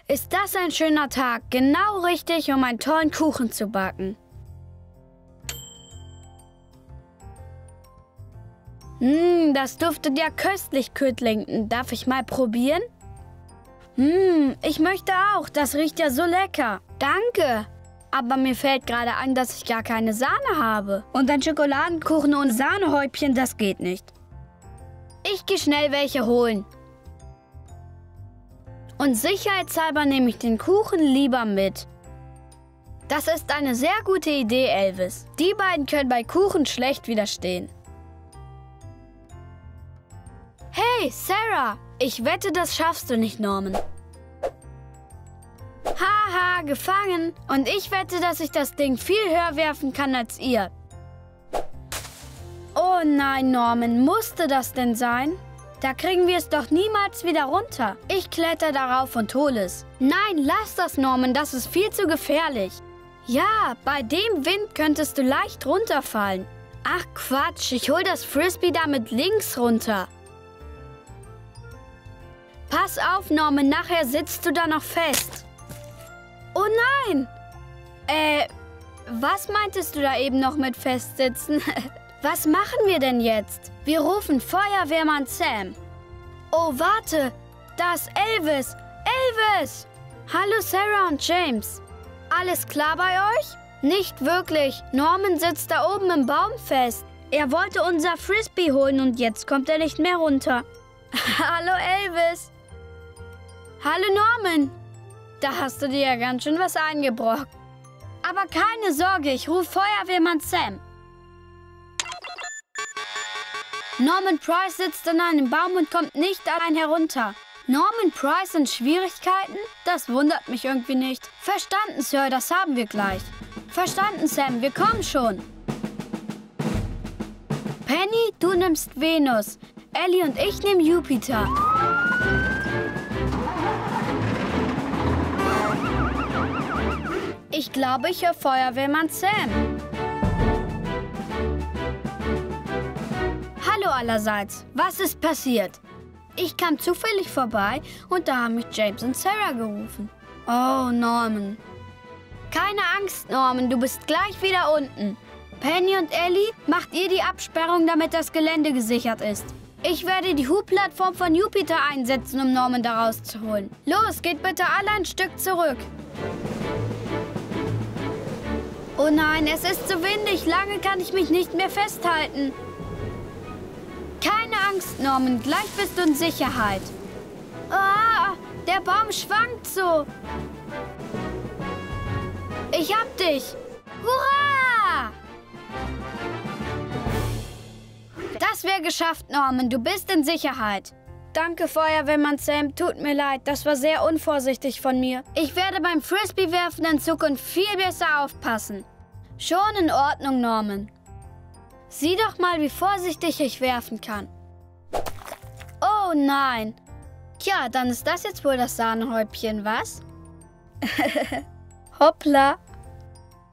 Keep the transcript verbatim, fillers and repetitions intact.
ist das ein schöner Tag. Genau richtig, um einen tollen Kuchen zu backen. Mmm, das duftet ja köstlich, Codlington. Darf ich mal probieren? Mmm, ich möchte auch. Das riecht ja so lecker. Danke. Aber mir fällt gerade ein, dass ich gar keine Sahne habe. Und ein Schokoladenkuchen ohne Sahnehäubchen, das geht nicht. Ich gehe schnell welche holen. Und sicherheitshalber nehme ich den Kuchen lieber mit. Das ist eine sehr gute Idee, Elvis. Die beiden können bei Kuchen schlecht widerstehen. Hey, Sarah! Ich wette, das schaffst du nicht, Norman. Haha, gefangen. Und ich wette, dass ich das Ding viel höher werfen kann als ihr. Oh nein, Norman, musste das denn sein? Da kriegen wir es doch niemals wieder runter. Ich kletter darauf und hole es. Nein, lass das, Norman, das ist viel zu gefährlich. Ja, bei dem Wind könntest du leicht runterfallen. Ach Quatsch, ich hol das Frisbee damit links runter. Pass auf, Norman, nachher sitzt du da noch fest. Oh nein! Äh, was meintest du da eben noch mit festsitzen? Was machen wir denn jetzt? Wir rufen Feuerwehrmann Sam. Oh, warte, da ist Elvis. Elvis! Hallo Sarah und James. Alles klar bei euch? Nicht wirklich. Norman sitzt da oben im Baum fest. Er wollte unser Frisbee holen und jetzt kommt er nicht mehr runter. Hallo Elvis. Hallo Norman. Da hast du dir ja ganz schön was eingebrockt. Aber keine Sorge, ich rufe Feuerwehrmann Sam. Norman Price sitzt an einem Baum und kommt nicht allein herunter. Norman Price in Schwierigkeiten? Das wundert mich irgendwie nicht. Verstanden, Sir, das haben wir gleich. Verstanden, Sam, wir kommen schon. Penny, du nimmst Venus. Ellie und ich nehmen Jupiter. Ich glaube, ich höre Feuerwehrmann Sam. Hallo allerseits. Was ist passiert? Ich kam zufällig vorbei und da haben mich James und Sarah gerufen. Oh, Norman. Keine Angst, Norman. Du bist gleich wieder unten. Penny und Ellie, macht ihr die Absperrung, damit das Gelände gesichert ist. Ich werde die Hubplattform von Jupiter einsetzen, um Norman da rauszuholen. Los, geht bitte alle ein Stück zurück. Oh nein, es ist zu windig. Lange kann ich mich nicht mehr festhalten. Keine Angst, Norman. Gleich bist du in Sicherheit. Ah, der Baum schwankt so. Ich hab dich. Hurra! Das wäre geschafft, Norman. Du bist in Sicherheit. Danke, Feuerwehrmann Sam. Tut mir leid, das war sehr unvorsichtig von mir. Ich werde beim Frisbee-Werfen in Zukunft viel besser aufpassen. Schon in Ordnung, Norman. Sieh doch mal, wie vorsichtig ich werfen kann. Oh nein. Tja, dann ist das jetzt wohl das Sahnehäubchen, was? Hoppla.